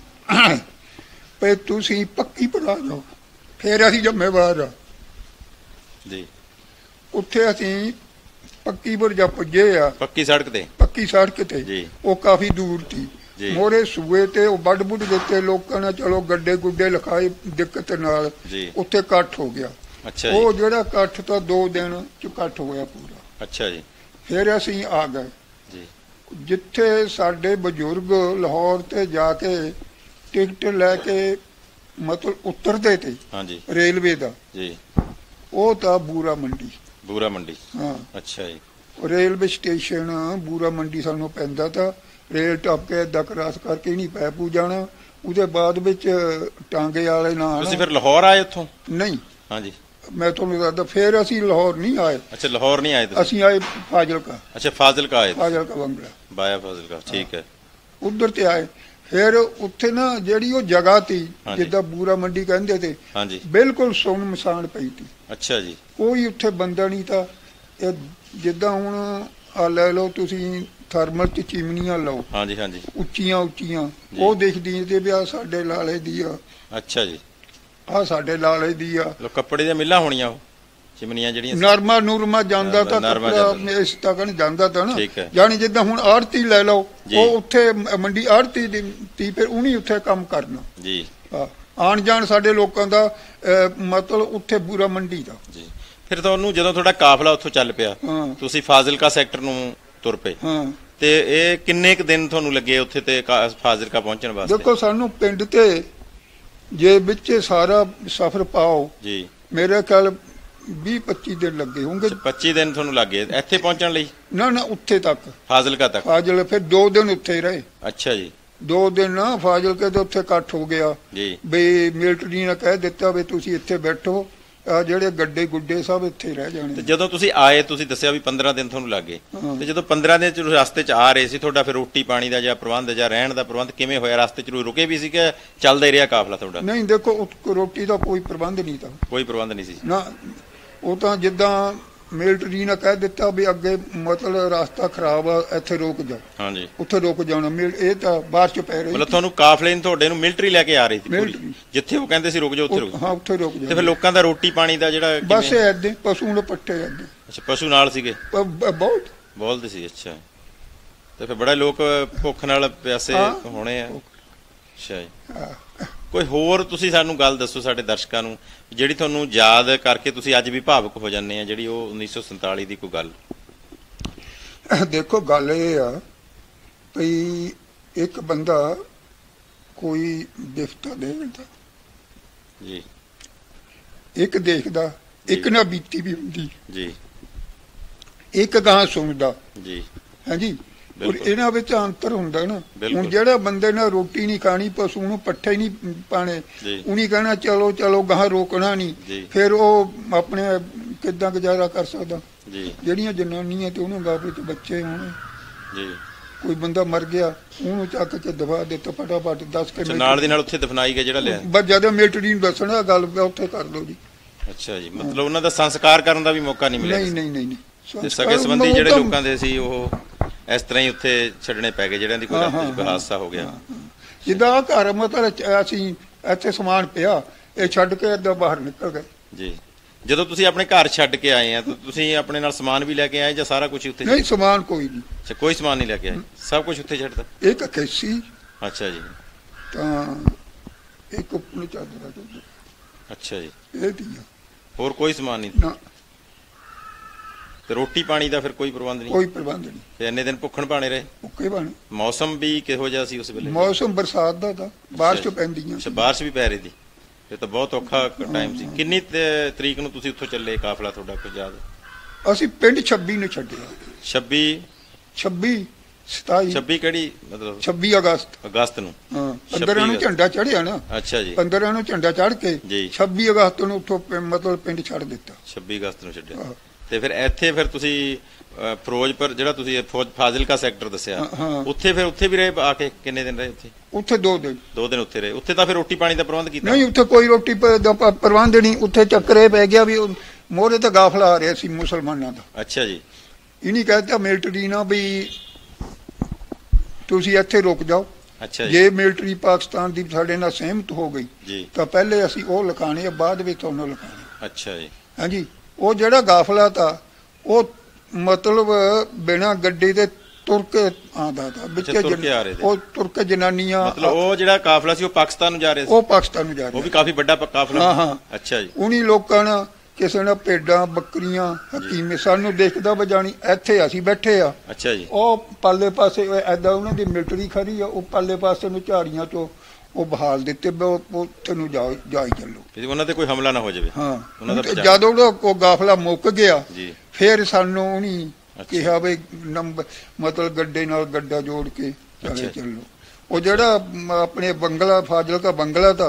ਵੀ ਤੁਸੀਂ ਪੱਕੀ ਪੜਾ ਜਾਓ, ਫਿਰ ਅਸੀਂ ਜ਼ਿੰਮੇਵਾਰ ਆ ਜੀ। ਉੱਥੇ ਅਸੀਂ ਪੱਕੀਪੁਰ ਜਾ ਪੁੱਜੇ ਆ, ਪੱਕੀ ਸੜਕ ਤੇ ਪੱਕੀ ਸੜਕ ਤੇ ਜੀ। ਉਹ ਕਾਫੀ ਦੂਰ ਸੀ, ਮੋਰੇ ਸੂਏ ਤੇ ਉਹ ਵੱਡ ਬੁੱਢ ਦਿੱਤੇ ਲੋਕਾਂ ਨੇ, ਚਲੋ ਗੱਡੇ ਗੁੱਡੇ ਲਿਖਾਏ ਦਿੱਕਤ ਨਾਲ, ਉੱਥੇ ਇਕੱਠ ਹੋ ਗਿਆ। ਅੱਛਾ, ਉਹ ਜਿਹੜਾ ਇਕੱਠ ਤਾਂ ਦੋ ਦਿਨ ਚ ਇਕੱਠ ਹੋਇਆ ਪੂਰਾ। ਅੱਛਾ ਜੀ। ਫਿਰ ਅਸੀਂ ਆ ਗਏ ਜੀ, ਜਿੱਥੇ ਸਾਡੇ ਬਜ਼ੁਰਗ ਲਾਹੌਰ ਤੇ ਜਾ ਕੇ ਟਿਕਟ ਲੈ ਕੇ ਮਤਲਬ ਉਤਰਦੇ ਤੇ, ਹਾਂਜੀ, ਰੇਲਵੇ ਦਾ ਜੀ, ਉਹ ਤਾਂ ਬੂਰਾ ਮੰਡੀ। ਬੂਰਾ ਮੰਡੀ, ਹਾਂ। ਅੱਛਾ ਜੀ। ਰੇਲਵੇ ਸਟੇਸ਼ਨ ਬੂਰਾ ਮੰਡੀ ਸਾਨੂੰ ਪੈਂਦਾ ਤਾਂ, ਰੇਲ ਟੱਪ ਕੇ ਏਦਾਂ ਕਰਾਸ ਕਰਕੇ ਨਹੀਂ ਪੈ ਪੂ ਜਾਣਾ। ਉਹਦੇ ਬਾਅਦ ਵਿੱਚ ਟਾਂਗੇ ਵਾਲੇ ਨਾਲ। ਤੁਸੀਂ ਫਿਰ ਲਾਹੌਰ ਆਏ ਉੱਥੋਂ? ਨਹੀਂ, ਹਾਂਜੀ, ਮੈਂ ਤੁਹਾਨੂੰ ਦੱਸਦਾ। ਫਿਰ ਅਸੀਂ ਲਾਹੌਰ ਨਹੀਂ ਆਏ। ਅੱਛਾ, ਲਾਹੌਰ ਨਹੀਂ ਆਏ ਤੁਸੀਂ? ਅਸੀਂ ਆਏ ਫਾਜ਼ਿਲਕਾ। ਅੱਛਾ, ਫਾਜ਼ਿਲਕਾ ਆਏ? ਫਾਜ਼ਿਲਕਾ ਬੰਗਲਾ, ਬਾਇਆ ਫਾਜ਼ਿਲਕਾ, ਠੀਕ ਹੈ। ਉਧਰ ਤੇ ਆਏ। ਫਿਰ ਉੱਥੇ ਨਾ ਜਿਹੜੀ ਉਹ ਜਗ੍ਹਾ ਤੀ ਜਿੱਦਾਂ ਬੂਰਾ ਮੰਡੀ ਕਹਿੰਦੇ ਤੇ, ਹਾਂਜੀ, ਬਿਲਕੁਲ ਸੁੰਨ ਮਸਾਨ ਪਈ ਤੀ। ਅੱਛਾ ਜੀ। ਕੋਈ ਉੱਥੇ ਬੰਦਾ ਨਹੀਂ ਤਾਂ। ਇਹ ਜਿੱਦਾਂ ਹੁਣ ਆ ਲੈ ਲਓ ਤੁਸੀਂ ਥਰਮਲ ਚ ਚਿਮਨੀਆਂ ਲਓ, ਹਾਂਜੀ ਹਾਂਜੀ, ਉੱਚੀਆਂ ਉੱਚੀਆਂ, ਉਹ ਦਿਖਦੀਆਂ ਤੇ ਵੀ ਆ ਸਾਡੇ ਲਾਲੇ ਦੀ ਆ। ਅੱਛਾ ਜੀ। ਆ ਸਾਡੇ ਲਾਲੇ ਦੀ ਆ। ਕੱਪੜੇ ਦੀਆਂ ਮਿੱਲਾਂ ਹੋਣੀਆਂ ਉਹ ਚਿਮਨੀਆਂ ਜਿਹੜੀਆਂ? ਨਰਮਾ ਨੂਰਮਾ ਜਾਂਦਾ ਤਾਂ ਇਸ ਤੱਕ ਜਾਂਦਾ ਤਾਂ ਨਾ, ਜਾਣੀ ਜਿੱਦਾਂ ਹੁਣ ਆੜਤੀ ਲੈ ਲਓ, ਉਹ ਉੱਥੇ ਮੰਡੀ ਆੜਤੀ ਦੀ, ਫਿਰ ਉਹਨੀ ਉੱਥੇ ਕੰਮ ਕਰਨਾ ਜੀ। ਆਣ ਜਾਣ ਸਾਡੇ ਲੋਕਾਂ ਦਾ ਮਤਲਬ ਉੱਥੇ ਬੂਰਾ ਮੰਡੀ ਦਾ ਜੀ। ਫਿਰ ਤੁਹਾਨੂੰ ਜਦੋਂ ਤੁਹਾਡਾ ਕਾਫਲਾ ਉੱਥੋਂ ਚੱਲ ਪਿਆ, ਤੁਸੀਂ ਫਾਜ਼ਿਲਕਾ ਸੈਕਟਰ ਨੂੰ ਤੁਰ ਪਏ, ਤੇ ਇਹ ਕਿੰਨੇ ਕੁ ਦਿਨ ਤੁਹਾਨੂੰ ਲੱਗੇ ਉੱਥੇ ਤੇ ਫਾਜ਼ਿਲਕਾ ਪਹੁੰਚਣ ਵਾਸਤੇ? ਦੇਖੋ ਸਾਨੂੰ ਪਿੰਡ ਤੇ ਜੇ ਵਿੱਚ ਸਾਰਾ ਸਫ਼ਰ ਪਾਓ ਜੀ, ਮੇਰੇ ਖਿਆਲ ਵੀਹ ਪੱਚੀ ਦਿਨ ਲੱਗੇ ਹੋਣਗੇ। ਪੱਚੀ ਦਿਨ ਤੁਹਾਨੂੰ ਲੱਗੇ ਇੱਥੇ ਪਹੁੰਚਣ ਲਈ? ਨਾ ਨਾ, ਉੱਥੇ ਤੱਕ, ਫਾਜ਼ਿਲਕਾ ਤੱਕ। ਫਾਜ਼ਿਲ ਫਿਰ ਦੋ ਦਿਨ ਉੱਥੇ ਰਹੇ। ਅੱਛਾ ਜੀ। ਦੋ ਦਿਨ ਨਾ ਫਾਜ਼ਿਲਕੇ ਦੇ ਉੱਥੇ ਇਕੱਠ ਹੋ ਗਿਆ ਜੀ, ਵੀ ਮਿਲਟਰੀ ਨੇ ਕਹਿ ਦਿੱਤਾ ਵੀ ਤੁਸੀਂ ਇੱਥੇ ਬੈਠੋ, ਆ ਜਿਹੜੇ ਗੱਡੇ ਗੁੱਡੇ ਸਭ ਇੱਥੇ ਰਹਿ ਜਾਣੇ। ਤੇ ਜਦੋਂ ਤੁਸੀਂ ਆਏ, ਤੁਸੀਂ ਦੱਸਿਆ ਵੀ ਪੰਦਰਾਂ ਦਿਨ ਤੁਹਾਨੂੰ ਲੱਗੇ, ਤੇ ਜਦੋਂ ਪੰਦਰਾਂ ਦਿਨ ਚ ਰਸਤੇ ਚ ਆ ਰਹੇ ਸੀ, ਤੁਹਾਡਾ ਫਿਰ ਰੋਟੀ ਪਾਣੀ ਦਾ ਜਾਂ ਪ੍ਰਬੰਧ ਜਾਂ ਰਹਿਣ ਦਾ ਪ੍ਰਬੰਧ ਕਿਵੇਂ ਹੋਇਆ? ਰਸਤੇ ਚ ਰੁਕੇ ਵੀ ਸੀ ਕਿ ਚੱਲਦਾ ਹੀ ਰਿਹਾ ਕਾਫਲਾ ਤੁਹਾਡਾ? ਨਹੀਂ, ਦੇਖੋ ਰੋਟੀ ਦਾ ਕੋਈ ਪ੍ਰਬੰਧ ਨਹੀਂ ਤਾਂ। ਕੋਈ ਪ੍ਰਬੰਧ ਨਹੀਂ ਸੀ ਨਾ। ਉਹ ਤਾਂ ਜਿੱਦਾਂ ਮਿਲਟਰੀ ਨੇ ਕਹਿ ਦਿੱਤਾ ਵੀ ਅੱਗੇ ਮਤਲਬ ਰਸਤਾ ਖਰਾਬ ਆ, ਇੱਥੇ ਰੁਕ ਜਾਓ, ਹਾਂਜੀ, ਉੱਥੇ ਰੁਕ ਜਾਣਾ। ਇਹ ਤਾਂ ਬਾਹਰ ਚ ਪੈ ਰਹੀ। ਮਤਲਬ ਤੁਹਾਨੂੰ ਕਾਫਲੇ ਨੂੰ ਤੁਹਾਡੇ ਨੂੰ ਮਿਲਟਰੀ ਲੈ ਕੇ ਆ ਰਹੀ ਸੀ? ਜਿੱਥੇ ਉਹ ਕਹਿੰਦੇ ਸੀ ਰੁਕ ਜਾਓ ਉੱਥੇ ਰੁਕ? ਹਾਂ, ਉੱਥੇ ਰੁਕ ਜਾਓ। ਤੇ ਫਿਰ ਲੋਕਾਂ ਦਾ ਰੋਟੀ ਪਾਣੀ ਦਾ ਜਿਹੜਾ? ਬਸ ਏਦਾਂ ਪਸ਼ੂ ਨੂੰ ਪੱਠੇ ਏਦਾਂ। ਅੱਛਾ, ਪਸ਼ੂ ਨਾਲ ਸੀਗੇ? ਬਹੁਤ ਬੋਲਦੇ ਸੀ। ਅੱਛਾ, ਤੇ ਫਿਰ ਬੜਾ ਲੋਕ ਭੁੱਖ ਨਾਲ ਪਿਆਸੇ ਹੋਣੇ ਆ। ਅੱਛਾ ਜੀ। ਕੋਈ ਹੋਰ ਤੁਸੀਂ ਸਾਨੂੰ ਗੱਲ ਦੱਸੋ ਸਾਡੇ ਦਰਸ਼ਕਾਂ ਨੂੰ, ਜਿਹੜੀ ਤੁਹਾਨੂੰ ਯਾਦ ਕਰਕੇ ਤੁਸੀਂ ਅੱਜ ਵੀ ਭਾਵੁਕ ਹੋ ਜਾਂਦੇ ਆ, ਜਿਹੜੀ ਉਹ ਉੱਨੀ ਸੌ ਸੰਤਾਲੀ ਦੀ ਕੋਈ ਗੱਲ? ਦੇਖੋ ਗੱਲ ਇਹ ਆ ਵੀ ਇੱਕ ਬੰਦਾ ਕੋਈ ਵਿਫਤਾ ਦੇਖਦਾ ਜੀ, ਇੱਕ ਦੇਖਦਾ, ਇੱਕ ਨਾ ਬੀਤੀ ਵੀ ਹੁੰਦੀ ਜੀ, ਇੱਕ ਗਾਂ ਸੁਣਦਾ ਜੀ। ਹਾਂਜੀ, ਇਹਨਾਂ ਵਿੱਚ ਅੰਤਰ ਹੁੰਦਾ ਨਾ। ਹੁਣ ਜਿਹੜਾ ਬੰਦੇ ਨੇ ਰੋਟੀ ਨਹੀਂ ਖਾਣੀ, ਪਸ਼ੂ ਨੂੰ ਪੱਠੇ ਨਹੀਂ ਪਾਣੇ, ਉਹਨੀ ਕਹਿਣਾ ਚਲੋ ਚਲੋ ਗਾਹ ਰੋਕਣਾ ਨਹੀਂ, ਫਿਰ ਉਹ ਆਪਣੇ ਕਿੱਦਾਂ ਗੁਜ਼ਾਰਾ ਕਰ ਸਕਦਾ? ਜਿਹੜੀਆਂ ਜਨਾਨੀਆਂ ਤੇ ਉਹਨੂੰ ਗਾਹ ਵਿੱਚ ਬੱਚੇ ਹੋਣੇ, ਕੋਈ ਬੰਦਾ ਮਰ ਗਿਆ ਉਹਨੂੰ ਚੱਕ ਕੇ ਦਫਾ ਦਿੱਤਾ ਫਟਾਫਟ ਦਸ ਕੇ ਨਾਲ ਦੀ ਨਾਲ ਉੱਥੇ ਦਫਨਾਈ ਗਿਆ ਜਿਹੜਾ ਲਿਆ। ਬਸ ਜਦੋਂ ਮਿਲਟਰੀ ਨੂੰ ਦੱਸਣਾ ਗੱਲ ਉੱਥੇ ਕਰ ਲਓ ਜੀ। ਅੱਛਾ ਜੀ। ਮਤਲਬ ਉਹਨਾਂ ਦਾ ਸੰਸਕਾਰ ਕਰਨ ਦਾ ਵੀ ਮੌਕਾ ਨਹੀਂ ਮਿਲਿਆ? ਨਹੀਂ ਨਹੀਂ ਨਹੀਂ। ਸਕੇ ਸੰਬੰਧੀ ਜਿਹੜੇ ਲੋਕਾਂ ਦੇ ਸੀ ਉਹ ਇਸ ਤਰ੍ਹਾਂ ਹੀ ਉੱਥੇ ਛੱਡਣੇ ਪੈ ਗਏ, ਜਿਹੜਿਆਂ ਦੀ ਕੋਈ ਰਸਤੇ 'ਚ ਹਾਦਸਾ ਹੋ ਗਿਆ। ਜਿੱਦਾਂ ਘਰ ਮਤਲਬ ਅਸੀਂ ਇੱਥੇ ਸਮਾਨ ਪਿਆ, ਇਹ ਛੱਡ ਕੇ ਏਦਾਂ ਬਾਹਰ ਨਿਕਲ ਗਏ ਜੀ। ਜਦੋਂ ਤੁਸੀਂ ਆਪਣੇ ਘਰ ਛੱਡ ਕੇ ਆਏ ਆ ਤਾਂ ਤੁਸੀਂ ਆਪਣੇ ਨਾਲ ਸਮਾਨ ਵੀ ਲੈ ਕੇ ਆਏ ਜਾਂ ਸਾਰਾ ਕੁਝ ਉੱਥੇ? ਨਹੀਂ, ਸਮਾਨ ਕੋਈ ਨਹੀਂ। ਅੱਛਾ, ਕੋਈ ਸਮਾਨ ਨਹੀਂ ਲੈ ਕੇ ਆਏ, ਸਭ ਕੁਝ ਉੱਥੇ ਛੱਡਦਾ? ਇੱਕ ਕੈਸੀ। ਅੱਛਾ ਜੀ। ਤਾਂ ਇੱਕ ਉੱਪਰ ਚਾਦਰ। ਅੱਛਾ ਜੀ। ਇਹ ਦੀ ਹੋਰ ਕੋਈ ਸਮਾਨ ਨਹੀਂ? ਨਾ। ਤੇ ਰੋਟੀ ਪਾਣੀ ਦਾ ਫਿਰ ਕੋਈ ਪ੍ਰਬੰਧ ਨਹੀਂ? ਕੋਈ ਪ੍ਰਬੰਧ ਨਹੀਂ। ਤੇ ਇੰਨੇ ਦਿਨ ਭੁੱਖਣ ਭਾਣੇ ਰਹੇ? ਭੁੱਖੇ ਭਾਣੇ। ਮੌਸਮ ਵੀ ਕਿਹੋ ਜਿਹਾ ਸੀ ਉਸ ਵੇਲੇ? ਮੌਸਮ ਬਰਸਾਤ ਦਾ ਤਾਂ, ਬਾਰਿਸ਼ ਪੈਂਦੀਆਂ। ਅੱਛਾ, ਬਾਰਿਸ਼ ਵੀ ਪੈ ਰਹੀ ਸੀ, ਇਹ ਤਾਂ ਬਹੁਤ ਔਖਾ ਟਾਈਮ ਸੀ। ਕਿੰਨੀ ਤਰੀਕ ਨੂੰ ਤੁਸੀਂ ਉੱਥੋਂ ਚੱਲੇ ਕਾਫਲਾ ਤੁਹਾਡਾ ਕੋਈ ਯਾਦ? ਅਸੀਂ ਪਿੰਡ ਛੱਬੀ ਨੂੰ ਛੱਡਿਆ। ਛੱਬੀ? ਛੱਬੀ ਸਤਾਈ ਛੱਬੀ ਕਿਹੜੀ ਮਤਲਬ ਛੱਬੀ ਅਗਸਤ ਅਗਸਤ ਨੂੰ ਹਾਂ ਪੰਦਰਾਂ ਨੂੰ ਝੰਡਾ ਚੜਿਆ ਨਾ। ਅੱਛਾ ਜੀ। ਪੰਦਰਾਂ ਨੂੰ ਝੰਡਾ ਚੜ ਕੇ ਛੱਬੀ ਅਗਸਤ ਨੂੰ ਉੱਥੋਂ ਮਤਲਬ ਪਿੰਡ ਛੱਡ ਦਿੱਤਾ। ਛੱਬੀ ਅਗਸਤ ਨੂੰ ਛੱਡਿਆ ਤੇ ਫਿਰ ਇੱਥੇ ਫਿਰ ਤੁਸੀਂ ਫਿਰੋਜ਼ਪੁਰ ਜਿਹੜਾ ਤੁਸੀਂ ਫਾਜ਼ਿਲਕਾ ਸੈਕਟਰ ਦੱਸਿਆ ਉੱਥੇ ਫਿਰ ਉੱਥੇ ਵੀ ਰਹੇ ਆ ਕੇ ਕਿੰਨੇ ਦਿਨ ਰਹੇ ਉੱਥੇ? ਉੱਥੇ ਦੋ ਦਿਨ ਦੋ ਦਿਨ ਉੱਥੇ ਰਹੇ। ਉੱਥੇ ਤਾਂ ਫਿਰ ਰੋਟੀ ਪਾਣੀ ਦਾ ਪ੍ਰਬੰਧ ਕੀਤਾ? ਨਹੀਂ ਉੱਥੇ ਕੋਈ ਰੋਟੀ ਦਾ ਪ੍ਰਬੰਧ ਨਹੀਂ। ਉੱਥੇ ਚੱਕਰ ਇਹ ਪੈ ਗਿਆ ਵੀ ਮੋਹਰੇ ਤੇ ਗਾਫਲਾ ਆ ਰਿਹਾ ਸੀ ਮੁਸਲਮਾਨਾਂ ਦਾ। ਅੱਛਾ ਜੀ। ਇਹਨੀ ਕਹਿਤਾ ਮਿਲਟਰੀ ਨਾ ਵੀ ਤੁਸੀਂ ਇੱਥੇ ਰੁਕ ਜਾਓ। ਅੱਛਾ ਜੀ। ਜੇ ਮਿਲਟਰੀ ਪਾਕਿਸਤਾਨ ਦੀ ਸਾਡੇ ਨਾਲ ਸਹਿਮਤ ਹੋ ਗਈ ਤਾਂ ਪਹਿਲੇ ਅਸੀਂ ਉਹ ਲਿਖਾਣੇ ਆ, ਬਾਅਦ ਵਿੱਚ ਤੁਹਾਨੂੰ ਲਿਖਾਣੇ। ਅੱਛਾ ਜੀ। ਹਾਂਜੀ। ਉਹ ਜਿਹੜਾ ਗਾਫਲਾ ਤਾ ਉਹ ਮਤਲਬ ਬਿਨਾਂ ਗੱਡੀ ਦੇ ਤੁਰ ਕੇ ਆਉਂਦਾ ਤਾ ਵਿੱਚ ਉਹ ਤੁਰ ਕੇ ਜਨਾਨੀਆਂ ਮਤਲਬ ਉਹ ਜਿਹੜਾ ਕਾਫਲਾ ਸੀ ਉਹ ਪਾਕਿਸਤਾਨ ਨੂੰ ਜਾ ਰਿਹਾ ਸੀ? ਉਹ ਪਾਕਿਸਤਾਨ ਨੂੰ ਜਾ ਰਿਹਾ। ਉਹ ਵੀ ਕਾਫੀ ਵੱਡਾ ਕਾਫਲਾ? ਹਾਂ ਹਾਂ। ਅੱਛਾ ਜੀ। ਉਨੀ ਲੋਕਾਂ ਨਾਲ ਕਿਸੇ ਨੇ ਭੇਡਾਂ ਬੱਕਰੀਆਂ ਹਕੀਮੇ ਸਾਨੂੰ ਦੇਖਦਾ ਵਜਾਣੀ ਇੱਥੇ ਅਸੀਂ ਬੈਠੇ ਆ। ਅੱਛਾ ਜੀ। ਉਹ ਪਾਲੇ ਪਾਸੇ ਏਦਾਂ ਉਹਨਾਂ ਦੀ ਮਿਲਟਰੀ ਖੜੀ ਆ, ਉਹ ਪਾਲੇ ਪਾਸੇ ਨੂੰ ਝਾੜੀਆਂ ਤੋਂ ਉਹ ਬਹਾਲ ਦਿੱਤੇ ਤੈਨੂੰ ਜਾਓ ਜਾਈ ਚੱਲੋ ਉਹਨਾਂ ਤੇ ਕੋਈ ਹਮਲਾ ਨਾ ਹੋ ਜਾਵੇ। ਹਾਂ। ਜਦੋਂ ਉਹ ਗਾਫਲਾ ਮੁੱਕ ਗਿਆ ਫਿਰ ਸਾਨੂੰ ਉਹਨੀ ਕਿਹਾ ਵੀ ਨੰਬਰ ਮਤਲਬ ਗੱਡੇ ਨਾਲ ਗੱਡਾ ਜੋੜ ਕੇ ਚਲੇ ਚੱਲੋ। ਉਹ ਜਿਹੜਾ ਆਪਣੇ ਬੰਗਲਾ ਫਾਜ਼ਿਲਕਾ ਬੰਗਲਾ ਤਾ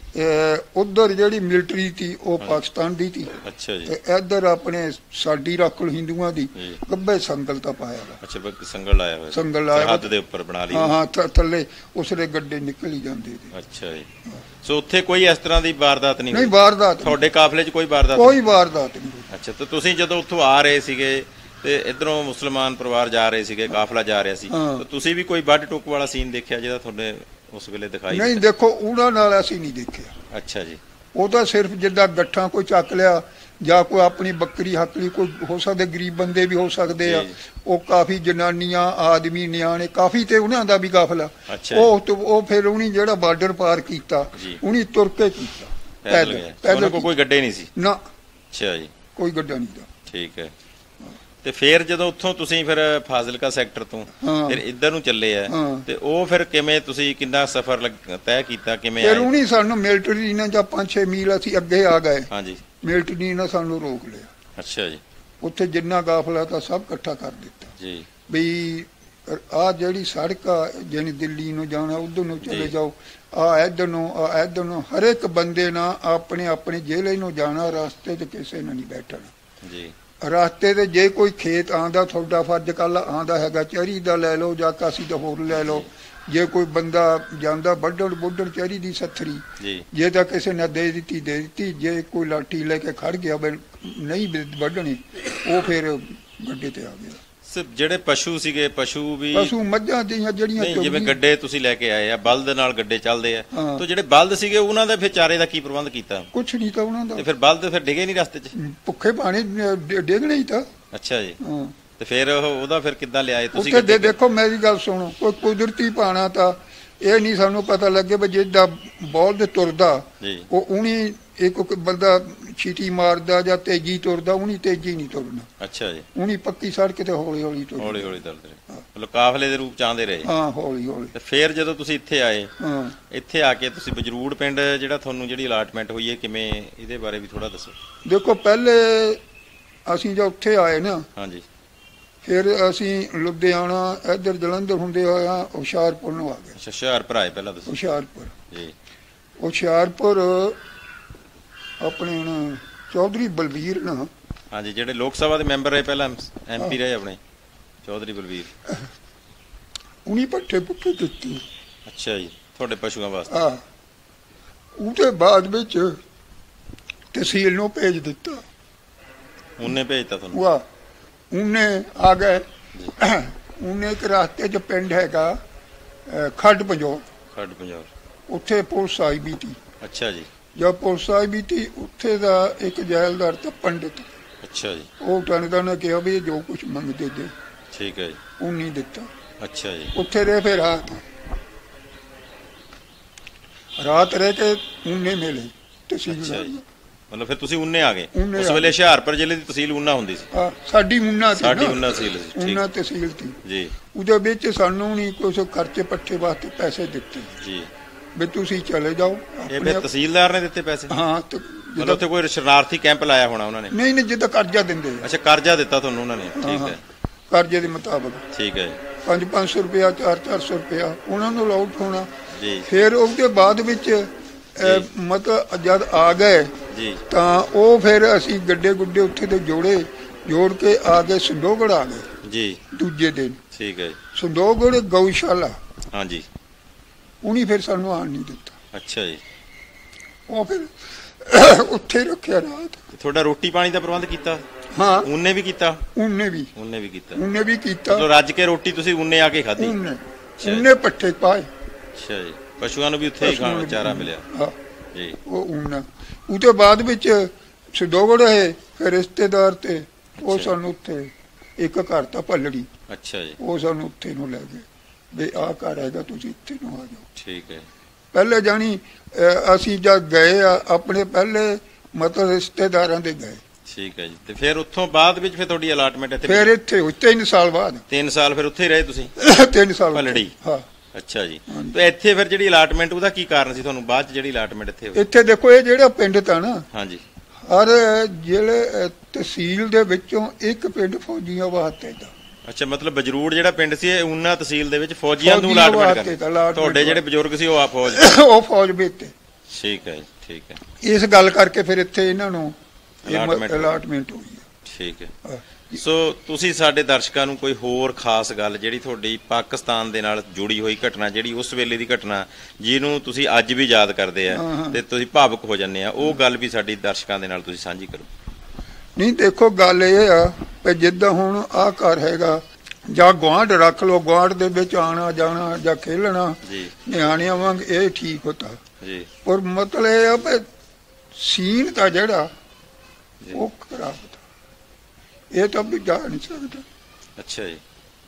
ਉਧਰ ਜਿਹੜੀ ਮਿਲਟਰੀ ਸੀ ਉਹ ਪਾਕਿਸਤਾਨ ਦੀ ਸੀ। ਅੱਛਾ ਜੀ। ਇੱਧਰ ਆਪਣੇ ਸਾਡੀ ਰੱਖ ਲੋ ਹਿੰਦੂਆਂ ਦੀ ਗੱਬੇ ਸੰਗਲ ਤਾਂ ਪਾਇਆ ਵਾ। ਅੱਛਾ ਸੰਗਲ ਲਾਇਆ ਹੋਇਆ। ਸੰਗਲ ਲਾਇਆ ਹੱਦ ਦੇ ਉੱਪਰ ਬਣਾ ਲਈ। ਹਾਂ ਹਾਂ ਥੱਲੇ ਉਸਦੇ ਗੱਡੇ ਨਿਕਲ ਹੀ ਜਾਂਦੇ। ਅੱਛਾ ਜੀ। ਸੋ ਉੱਥੇ ਕੋਈ ਇਸ ਤਰ੍ਹਾਂ ਦੀ ਵਾਰਦਾਤ ਨਹੀਂ? ਨਹੀਂ ਵਾਰਦਾਤ ਤੁਹਾਡੇ ਕਾਫਲੇ 'ਚ ਕੋਈ ਵਾਰਦਾਤ? ਕੋਈ ਵਾਰਦਾਤ ਨਹੀਂ। ਅੱਛਾ ਤੇ ਤੁਸੀਂ ਜਦੋਂ ਉੱਥੋਂ ਆ ਰਹੇ ਸੀਗੇ ਤੇ ਇਧਰੋਂ ਮੁਸਲਮਾਨ ਪਰਿਵਾਰ ਜਾ ਰਹੇ ਸੀਗੇ, ਕਾਫਲਾ ਜਾ ਰਿਹਾ ਸੀ, ਤੁਸੀਂ ਵੀ ਕੋਈ ਵੱਢ ਟੁੱਕ ਵਾਲਾ ਸੀਨ ਦੇਖਿਆ ਜਿਹੜਾ ਤੁਹਾਡੇ ਉਸ ਵੇਲੇ ਦਿਖਾਈ? ਨਹੀਂ ਦੇਖੋ ਉਹਨਾਂ ਨਾਲ ਅਸੀਂ ਨਹੀਂ ਦੇਖਿਆ। ਅੱਛਾ ਜੀ। ਉਹ ਤਾਂ ਸਿਰਫ ਜਿੱਦਾਂ ਗੱਠਾਂ ਕੋਈ ਚੱਕ ਲਿਆ ਜਾਂ ਕੋਈ ਆਪਣੀ ਬੱਕਰੀ ਹੱਕਲੀ ਕੋਈ ਹੋ ਸਕਦੇ, ਗਰੀਬ ਬੰਦੇ ਵੀ ਹੋ ਸਕਦੇ ਆ। ਉਹ ਕਾਫੀ ਜਨਾਨੀਆਂ ਆਦਮੀ ਨਿਆਣੇ ਕਾਫੀ ਤੇ ਉਹਨਾਂ ਦਾ ਵੀ ਕਾਫਲਾ। ਉਹ ਉਹ ਫਿਰ ਉਹਨੀ ਜਿਹੜਾ ਬਾਰਡਰ ਪਾਰ ਕੀਤਾ ਉਹਨੀ ਤੁਰ ਕੇ ਕੀਤਾ ਪੈਦਲ। ਪੈਦਲ ਕੋਈ ਗੱਡੇ ਨਹੀਂ ਸੀ ਨਾ? ਅੱਛਾ ਜੀ। ਕੋਈ ਗੱਡਾ ਨਹੀਂ ਦਾ। ਠੀਕ ਹੈ। ਤੇ ਫਿਰ ਜਦੋਂ ਉੱਥੋਂ ਤੁਸੀਂ ਫਿਰ ਫਾਜ਼ਿਲਕਾ ਸੈਕਟਰ ਤੋਂ ਫਿਰ ਇੱਧਰ ਨੂੰ ਚੱਲੇ ਆ ਤੇ ਉਹ ਫਿਰ ਕਿਵੇਂ ਤੁਸੀਂ ਕਿੰਨਾ ਸਫ਼ਰ ਤੈਅ ਕੀਤਾ ਕਿਵੇਂ ਆਏ? ਫਿਰ ਉਹਨੀ ਸਾਨੂੰ ਮਿਲਟਰੀ ਨੇ ਜਾਂ ਪੰਜ ਛੇ ਮੀਲ ਅਸੀਂ ਅੱਗੇ ਆ ਗਏ। ਹਾਂਜੀ। ਮਿਲਟਰੀ ਨੇ ਸਾਨੂੰ ਰੋਕ ਲਿਆ। ਅੱਛਾ ਜੀ। ਉੱਥੇ ਜਿੰਨਾ ਗਾਫਲਾ ਤਾਂ ਸਭ ਇਕੱਠਾ ਕਰ ਦਿੱਤਾ ਜੀ ਵੀ ਆਹ ਜਿਹੜੀ ਸੜਕ ਆ ਜਿਹਨੇ ਦਿੱਲੀ ਨੂੰ ਜਾਣਾ ਉਧਰ ਨੂੰ ਚਲੇ ਜਾਓ, ਆ ਇੱਧਰ ਨੂੰ ਆ ਇੱਧਰ ਨੂੰ ਹਰ ਇੱਕ ਬੰਦੇ ਨਾਲ ਆਪਣੇ ਆਪਣੇ ਜ਼ਿਲ੍ਹੇ ਨੂੰ ਜਾਣਾ, ਰਸਤੇ 'ਚ ਕਿਸੇ ਨੇ ਨਹੀਂ ਬੈਠਣਾ ਜੀ। ਰਸਤੇ ਤੇ ਜੇ ਕੋਈ ਖੇਤ ਆਂਦਾ ਤੁਹਾਡਾ ਫਰਜ਼ ਕੱਲ ਆਂਦਾ ਹੈਗਾ ਚਰੀ ਦਾ ਲੈ ਲਓ ਜਾਂ ਕਾਸੀ ਦਾ ਹੋਰ ਲੈ ਲਓ। ਜੇ ਕੋਈ ਬੰਦਾ ਜਾਂਦਾ ਵੱਢਣ ਬੁੱਢਣ ਚਰੀ ਦੀ ਸੱਥਰੀ ਜੇ ਤਾਂ ਕਿਸੇ ਨੇ ਦੇ ਦਿੱਤੀ ਦੇ ਦਿੱਤੀ, ਜੇ ਕੋਈ ਲਾਠੀ ਲੈ ਕੇ ਖੜ ਗਿਆ ਨਹੀਂ ਵੱਢਣੀ ਉਹ ਫਿਰ ਗੱਡੇ ਤੇ ਆ ਗਿਆ। ਜਿਹੜੇ ਪਸ਼ੂ ਸੀਗੇ ਪਸ਼ੂ ਵੀ ਪਸ਼ੂ ਮੱਝਾਂ ਦੀਆਂ ਜਿਹੜੀਆਂ ਜਿਵੇਂ ਗੱਡੇ ਤੁਸੀਂ ਲੈ ਕੇ ਆਏ ਆ ਬਲਦ ਨਾਲ ਗੱਡੇ ਚੱਲਦੇ ਆ ਤੇ ਜਿਹੜੇ ਬਲਦ ਸੀਗੇ ਉਹਨਾਂ ਦਾ ਫਿਰ ਚਾਰੇ ਦਾ ਕੀ ਪ੍ਰਬੰਧ ਕੀਤਾ? ਕੁਛ ਨਹੀਂ ਤਾਂ ਉਹਨਾਂ ਦਾ। ਤੇ ਫਿਰ ਬਲਦ ਫਿਰ ਡਿਗੇ ਨਹੀਂ ਰਸਤੇ 'ਚ? ਭੁੱਖੇ ਪਾਣੀ ਡਿੱਗਣੇ ਹੀ ਤਾਂ। ਅੱਛਾ ਜੀ। ਤੇ ਫਿਰ ਉਹਦਾ ਫਿਰ ਕਿੱਦਾਂ ਲਿਆਏ ਤੁਸੀਂ? ਉੱਥੇ ਦੇਖੋ ਮੇਰੀ ਗੱਲ ਸੁਣੋ, ਕੋਈ ਕੁਦਰਤੀ ਪਾਣਾ ਤਾਂ ਇਹ ਨਹੀਂ ਸਾਨੂੰ ਪਤਾ ਲੱਗੇ ਵੀ ਜਿੱਦਾਂ ਬਲਦ ਤੁਰਦਾ ਉਹ ਉਹਨੀ ਇੱਕ ਬੰਦਾ ਛੀਟੀ ਮਾਰਦਾ ਜਾਂ ਤੇਜੀ ਤੁਰਦਾ ਉਹਨੀ ਤੇਜੀ ਨਹੀਂ ਤੁਰਨਾ। ਅੱਛਾ ਜੀ। ਉਹਨੀ ਪੱਕੀ ਸੜਕ ਤੇ ਹੌਲੀ ਹੌਲੀ ਤੁਰ ਹੌਲੀ ਹੌਲੀ ਤੁਰਦੇ ਮਤਲਬ ਕਾਫਲੇ ਦੇ ਰੂਪ ਚ ਆਉਂਦੇ ਰਹੇ? ਹਾਂ ਹੌਲੀ ਹੌਲੀ। ਤੇ ਫਿਰ ਜਦੋਂ ਤੁਸੀਂ ਇੱਥੇ ਆਏ ਇੱਥੇ ਆ ਕੇ ਤੁਸੀਂ ਬਜਰੂੜ ਪਿੰਡ ਜਿਹੜਾ ਤੁਹਾਨੂੰ ਜਿਹੜੀ ਅਲਾਟਮੈਂਟ ਹੋਈ ਹੈ ਕਿਵੇਂ ਇਹਦੇ ਬਾਰੇ ਵੀ ਥੋੜਾ ਦੱਸੋ। ਦੇਖੋ ਪਹਿਲੇ ਅਸੀਂ ਜਦ ਉੱਥੇ ਆਏ ਨਾ ਹਾਂਜੀ ਫਿਰ ਅਸੀਂ ਲੁਧਿਆਣਾ ਇੱਧਰ ਜਲੰਧਰ ਹੁੰਦੇ ਹੋਇਆ ਹੁਸ਼ਿਆਰਪੁਰ ਨੂੰ ਆ ਗਏ। ਅੱਛਾ ਹੁਸ਼ਿਆਰਪੁਰ ਆਏ ਪਹਿਲਾਂ ਤੁਸੀਂ? ਹੁਸ਼ਿਆਰਪੁਰ ਜੀ। ਹੁਸ਼ਿਆਰਪੁਰ ਆਪਣੇ ਹੁਣ ਚੌਧਰੀ ਬਲਵੀਰ ਨਾ ਹਾਂਜੀ ਜਿਹੜੇ ਲੋਕ ਸਭਾ ਦੇ ਮੈਂਬਰ ਰਹੇ ਪਹਿਲਾਂ ਐਮਪੀ ਰਹੇ ਆਪਣੇ ਚੌਧਰੀ ਬਲਵੀਰ ਉਹਨੀ ਪੱਠੇ ਪੁੱਠੇ ਦਿੱਤੇ। ਅੱਛਾ ਜੀ ਤੁਹਾਡੇ ਪਸ਼ੂਆਂ ਵਾਸਤੇ? ਹਾਂ। ਉਹਦੇ ਬਾਅਦ ਵਿੱਚ ਤਹਿਸੀਲ ਨੂੰ ਭੇਜ ਦਿੱਤਾ। ਉਹਨੇ ਭੇਜਤਾ ਤੁਹਾਨੂੰ? ਵਾਹ ਉਹਨੇ ਆ ਗਏ। ਉਹਨੇ ਇੱਕ ਰਸਤੇ 'ਚ ਪਿੰਡ ਹੈਗਾ ਖੱਡ ਪੰਜੋਰ। ਖੱਡ ਪੰਜੋਰ ਉੱਥੇ ਪੁਲਿਸ ਆਈ ਵੀ ਤੀ। ਅੱਛਾ ਜੀ। ਜਦ ਪੁਲਿਸ ਆਈ ਵੀ ਤੀ ਉੱਥੇ ਦਾ ਇੱਕ ਜੈਲਦਾਰ ਤਾਂ ਪੰਡਿਤ। ਅੱਛਾ ਜੀ। ਉਹ ਟਾਣੇਦਾਰ ਨੇ ਕਿਹਾ ਵੀ ਜੋ ਕੁਛ ਮੰਗਦੇ ਦੇ। ਠੀਕ ਹੈ ਜੀ। ਉਹ ਨਹੀਂ ਦਿੱਤਾ। ਅੱਛਾ ਜੀ। ਉੱਥੇ ਰਹੇ ਫਿਰ ਰਾਤ ਰਾਤ ਰਹਿ ਕੇ ਉਹਨੇ ਮਿਲੇ ਤਹਿਸੀਲ। ਅੱਛਾ ਜੀ। ਮਤਲਬ ਫਿਰ ਤੁਸੀਂ ਉਨੇ ਆ ਗਏ? ਉਸ ਵੇਲੇ ਹੁਸ਼ਿਆਰਪੁਰ ਜ਼ਿਲ੍ਹੇ ਦੀ ਤਹਿਸੀਲ ਉਨਾ ਹੁੰਦੀ ਸੀ? ਸਾਡੀ ਉਨਾ ਸੀ। ਸਾਡੀ ਉਨਾ ਤਹਿਸੀਲ ਸੀ। ਉਨਾ ਤਹਿਸੀਲ ਸੀ ਜੀ। ਉਹਦੇ ਵਿੱਚ ਸਾਨੂੰ ਨਹੀਂ ਕੁਛ ਖਰਚੇ ਪੱਠੇ ਵਾਸਤੇ ਪੈਸੇ ਦਿੱਤੇ ਜੀ ਵੀ ਤੁਸੀਂ ਚਲੇ ਜਾਓ। ਇਹ ਫਿਰ ਤਹਿਸੀਲਦਾਰ ਨੇ ਦਿੱਤੇ ਪੈਸੇ? ਹਾਂ। ਮਤਲਬ ਉੱਥੇ ਕੋਈ ਸ਼ਰਨਾਰਥੀ ਕੈਂਪ ਲਾਇਆ ਹੋਣਾ ਉਹਨਾਂ ਨੇ? ਨਹੀਂ ਨਹੀਂ ਜਿੱਦਾਂ ਕਰਜ਼ਾ ਦਿੰਦੇ। ਅੱਛਾ ਕਰਜ਼ਾ ਦਿੱਤਾ ਤੁਹਾਨੂੰ ਉਹਨਾਂ ਨੇ? ਠੀਕ ਹੈ। ਕਰਜ਼ੇ ਦੇ ਮੁਤਾਬਕ। ਠੀਕ ਹੈ ਜੀ। ਪੰਜ ਪੰਜ ਸੌ ਰੁਪਇਆ ਚਾਰ ਚਾਰ ਸੌ ਰੁਪਇਆ ਉਹਨਾਂ ਨੂੰ ਅਲਾਊਟ ਹੋਣਾ ਜੀ। ਫਿਰ ਉਹਦੇ ਬਾਅਦ ਵਿੱਚ ਮਤਲਬ ਜਦ ਆ ਗਏ ਜੀ ਤਾਂ ਉਹ ਫਿਰ ਅਸੀਂ ਗੱਡੇ ਗੁੱਡੇ ਉੱਥੇ ਤੇ ਜੋੜੇ, ਜੋੜ ਕੇ ਆ ਗਏ ਸੰਦੋਗੜ ਆ ਗਏ ਜੀ ਦੂਜੇ ਦਿਨ। ਠੀਕ ਹੈ। ਸੰਦੋਗੜ ਗਊਸ਼ਾਲਾ ਹਾਂਜੀ ਉਹਨੇ ਫਿਰ ਸਾਨੂੰ ਆਣ ਨਹੀਂ ਦਿੱਤਾ। ਅੱਛਾ ਜੀ। ਉਹ ਫਿਰ ਉੱਥੇ ਰੱਖਿਆ ਰਾਤ। ਤੁਹਾਡਾ ਰੋਟੀ ਪਾਣੀ ਦਾ ਪ੍ਰਬੰਧ ਕੀਤਾ? ਹਾਂ ਉਹਨੇ ਵੀ ਕੀਤਾ। ਉਹਨੇ ਵੀ ਉਹਨੇ ਵੀ ਕੀਤਾ ਉਹਨੇ ਵੀ ਕੀਤਾ ਮਤਲਬ ਰੱਜ ਕੇ ਰੋਟੀ ਤੁਸੀਂ ਉਹਨੇ ਆ ਕੇ ਖਾਧੀ? ਉਹਨੇ ਉਹਨੇ ਪੱਠੇ ਪਾਏ। ਅੱਛਾ ਜੀ। ਪਸ਼ੂਆਂ ਨੂੰ ਵੀ ਉੱਥੇ ਹੀ ਖਾਣ ਚਾਰਾ ਮਿਲਿਆ? ਹਾਂ ਜੀ। ਉਹ ਉਹਨਾਂ ਉਹਦੇ ਬਾਅਦ ਵਿੱਚ ਸੰਦੋਗੜ ਹੈ ਫਿਰ ਰਿਸ਼ਤੇਦਾਰ ਤੇ ਉਹ ਸਾਨੂੰ ਉੱਥੇ ਇੱਕ ਘਰ ਤਾਂ ਪੱਲੜੀ। ਅੱਛਾ ਜੀ। ਉਹ ਸਾਨੂੰ ਉੱਥੇ ਨੂੰ ਲੈ ਗਏ ਵੀ ਆਹ ਘਰ ਹੈਗਾ ਤੁਸੀਂ ਇੱਥੇ ਨੂੰ ਆ ਜਾਓ। ਠੀਕ ਹੈ। ਪਹਿਲੇ ਜਾਣੀ ਅਸੀਂ ਜਦ ਗਏ ਆ ਆਪਣੇ ਪਹਿਲੇ ਮਤਲਬ ਰਿਸ਼ਤੇਦਾਰਾਂ ਦੇ ਗਏ। ਠੀਕ ਹੈ ਜੀ। ਤੇ ਫਿਰ ਉੱਥੋਂ ਬਾਅਦ ਵਿੱਚ ਫਿਰ ਤੁਹਾਡੀ ਅਲਾਟਮੈਂਟ ਇੱਥੇ? ਫਿਰ ਇੱਥੇ ਹੋਈ ਤਿੰਨ ਸਾਲ ਬਾਅਦ। ਤਿੰਨ ਸਾਲ ਫਿਰ ਉੱਥੇ ਹੀ ਰਹੇ ਤੁਸੀਂ? ਤਿੰਨ ਸਾਲ ਪੱਲੜੀ। ਹਾਂ। ਅੱਛਾ ਜੀ। ਤੇ ਇੱਥੇ ਫਿਰ ਜਿਹੜੀ ਅਲਾਟਮੈਂਟ ਉਹਦਾ ਕੀ ਕਾਰਨ ਸੀ ਤੁਹਾਨੂੰ ਬਾਅਦ ਚ ਜਿਹੜੀ ਅਲਾਟਮੈਂਟ ਇੱਥੇ ਹੋਈ? ਇੱਥੇ ਦੇਖੋ ਇਹ ਜਿਹੜਾ ਪਿੰਡ ਤਾਂ ਨਾ ਹਾਂਜੀ ਹਰ ਜ਼ਿਲ੍ਹੇ ਤਹਿਸੀਲ ਦੇ ਵਿੱਚੋਂ ਇੱਕ ਪਿੰਡ ਫੌਜੀਆਂ ਵਾਸਤੇ ਦਾ। ਅੱਛਾ ਮਤਲਬ ਬਜਰੂੜ ਜਿਹੜਾ ਪਿੰਡ ਸੀ ਇਹ ਉਹਨਾਂ ਤਹਿਸੀਲ ਦੇ ਵਿੱਚ ਫੌਜੀਆਂ ਨੂੰ ਅਲਾਟਮੈਂਟ ਕਰਦੇ? ਤੁਹਾਡੇ ਜਿਹੜੇ ਬਜ਼ੁਰਗ ਸੀ ਉਹ ਆ ਫੌਜ? ਉਹ ਫੌਜ ਵਿੱਚ। ਠੀਕ ਹੈ ਠੀਕ ਹੈ। ਇਸ ਗੱਲ ਕਰਕੇ ਫਿਰ ਇੱਥੇ ਇਹਨਾਂ ਨੂੰ ਅਲਾਟਮੈਂਟ ਹੋਈ ਹੈ। ਠੀਕ ਹੈ। ਸੋ ਤੁਸੀਂ ਸਾਡੇ ਦਰਸ਼ਕਾਂ ਨੂੰ ਕੋਈ ਹੋਰ ਖਾਸ ਗੱਲ ਜਿਹੜੀ ਤੁਹਾਡੀ ਪਾਕਿਸਤਾਨ ਦੇ ਨਾਲ ਜੁੜੀ ਹੋਈ ਘਟਨਾ ਜਿਹੜੀ ਉਸ ਵੇਲੇ ਦੀ ਘਟਨਾ ਜਿਹਨੂੰ ਤੁਸੀਂ ਅੱਜ ਵੀ ਯਾਦ ਕਰਦੇ ਆ ਤੇ ਤੁਸੀਂ ਭਾਵੁਕ ਹੋ ਜਾਂਦੇ ਆ ਉਹ ਗੱਲ ਵੀ ਸਾਡੀ ਦਰਸ਼ਕਾਂ ਦੇ ਨਾਲ ਤੁਸੀਂ ਸਾਂਝੀ ਕਰੋ। ਨਹੀਂ ਦੇਖੋ ਗੱਲ ਇਹ ਆ ਕਿ ਜਿੱਦਾਂ ਹੁਣ ਆਹ ਘਰ ਹੈਗਾ ਜਾਂ ਗੁਆਂਢ ਰੱਖ ਲਓ, ਗੁਆਂਢ ਦੇ ਵਿੱਚ ਆਉਣਾ ਜਾਣਾ ਜਾਂ ਖੇਲਣਾ ਨਿਆਣਿਆਂ ਵਾਂਗ ਇਹ ਠੀਕ ਹੁੰਦਾ ਜੀ। ਪਰ ਮਤਲਬ ਇਹ ਆ ਵੀ ਸੀਨ ਤਾਂ ਜਿਹੜਾ ਉਹ ਖਰਾਬ ਹੁੰਦਾ ਇਹ ਤਾਂ ਵੀ ਜਾ ਨਹੀਂ ਸਕਦਾ। ਅੱਛਾ ਜੀ।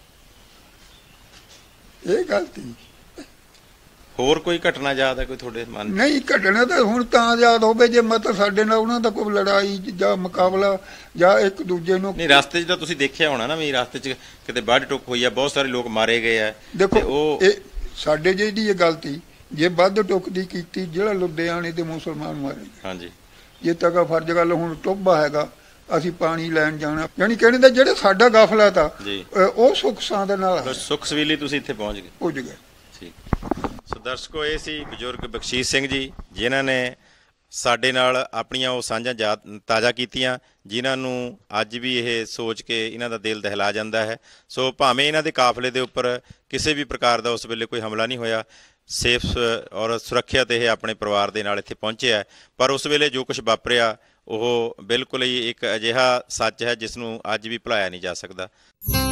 ਇਹ ਗੱਲ ਤੀ ਹੋਰ ਕੋਈ ਘਟਨਾ ਯਾਦ ਹੈ ਕੋਈ ਤੁਹਾਡੇ ਮਨ? ਨਹੀਂ ਘਟਨਾ ਤਾਂ ਹੁਣ ਤਾਂ ਯਾਦ ਹੋਵੇ ਜੇ ਮਤਲਬ ਸਾਡੇ ਨਾਲ ਉਹਨਾਂ ਦਾ ਕੋਈ ਲੜਾਈ ਜਾਂ ਮੁਕਾਬਲਾ ਜਾਂ ਇੱਕ ਦੂਜੇ ਨੂੰ। ਨਹੀਂ ਰਸਤੇ 'ਚ ਤਾਂ ਤੁਸੀਂ ਦੇਖਿਆ ਹੋਣਾ ਨਾ ਵੀ ਰਸਤੇ 'ਚ ਕਿਤੇ ਵੱਢ ਟੁੱਕ ਹੋਈ ਆ, ਬਹੁਤ ਸਾਰੇ ਲੋਕ ਮਾਰੇ ਗਏ ਆ। ਦੇਖੋ ਉਹ ਇਹ ਸਾਡੇ ਜਿਹੜੀ ਇਹ ਗਲਤੀ ਜੇ ਵੱਧ ਟੁੱਕ ਦੀ ਕੀਤੀ ਜਿਹੜਾ ਲੁਧਿਆਣੇ ਦੇ ਮੁਸਲਮਾਨ ਮਾਰੇ। ਹਾਂਜੀ। ਜੇ ਤੱਕ ਫਰਜ਼ ਗੱਲ ਹੁਣ ਟੋਭਾ ਹੈਗਾ ਅਸੀਂ ਪਾਣੀ ਲੈਣ ਜਾਣਾ ਯਾਨੀ ਕਹਿੰਦੇ ਦਾ ਜਿਹੜਾ ਸਾਡਾ ਗਾਫਲਾ ਤਾਂ ਉਹ ਸੁੱਖ ਸਾਂਦ ਨਾਲ ਸੁੱਖ ਸਵੀਲੀ ਤੁਸੀਂ ਇੱਥੇ ਪਹੁੰਚ ਗਏ ਪੁੱਜ ਗਏ। ਠੀਕ। ਸੋ ਦਰਸ਼ਕੋ ਇਹ ਸੀ ਬਜ਼ੁਰਗ ਬਖਸ਼ੀਸ਼ ਸਿੰਘ ਜੀ ਜਿਨ੍ਹਾਂ ਨੇ ਸਾਡੇ ਨਾਲ ਆਪਣੀਆਂ ਉਹ ਸਾਂਝਾਂ ਯਾਦ ਤਾਜ਼ਾ ਕੀਤੀਆਂ ਜਿਨ੍ਹਾਂ ਨੂੰ ਅੱਜ ਵੀ ਇਹ ਸੋਚ ਕੇ ਇਹਨਾਂ ਦਾ ਦਿਲ ਦਹਿਲਾ ਜਾਂਦਾ ਹੈ। ਸੋ ਭਾਵੇਂ ਇਹਨਾਂ ਦੇ ਕਾਫਲੇ ਦੇ ਉੱਪਰ ਕਿਸੇ ਵੀ ਪ੍ਰਕਾਰ ਦਾ ਉਸ ਵੇਲੇ ਕੋਈ ਹਮਲਾ ਨਹੀਂ ਹੋਇਆ, ਸੇਫ ਔਰ ਸੁਰੱਖਿਅਤ ਇਹ ਆਪਣੇ ਪਰਿਵਾਰ ਦੇ ਨਾਲ ਇੱਥੇ ਪਹੁੰਚਿਆ, ਪਰ ਉਸ ਵੇਲੇ ਜੋ ਕੁਝ ਵਾਪਰਿਆ ਉਹ ਬਿਲਕੁਲ ਹੀ ਇੱਕ ਅਜਿਹਾ ਸੱਚ ਹੈ ਜਿਸ ਨੂੰ ਅੱਜ ਵੀ ਭੁਲਾਇਆ ਨਹੀਂ ਜਾ ਸਕਦਾ।